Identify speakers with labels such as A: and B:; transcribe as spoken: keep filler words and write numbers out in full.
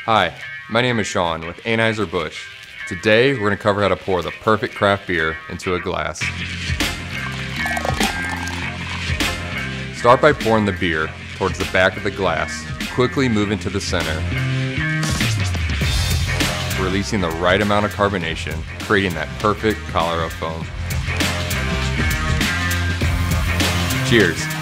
A: Hi, my name is Sean with Anheuser-Busch. Today we're going to cover how to pour the perfect craft beer into a glass. Start by pouring the beer towards the back of the glass. Quickly move into the center, releasing the right amount of carbonation, creating that perfect collar of foam. Cheers!